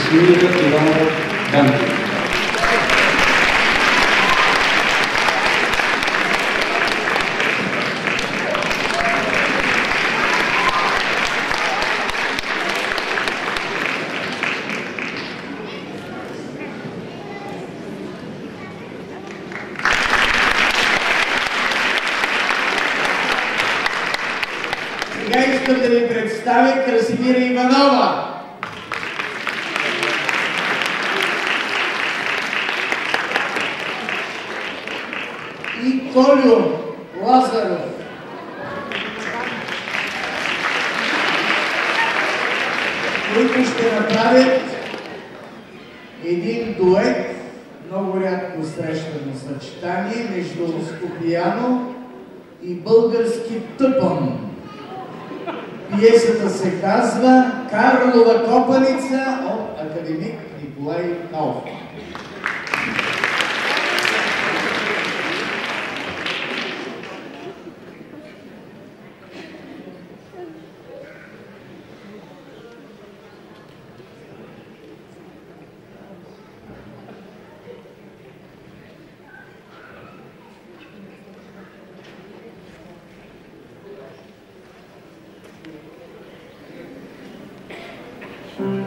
Красимир Иванов Ганкин. Сега искам да ви представя Красимира Иванова. И Колю Лазаров. Които ще направят един дует, много рядко срещано съчетание между скопияно и български тъпън. Пиесата се казва "Карлова копаница" от академик Николай Кауфман. Mm-hmm.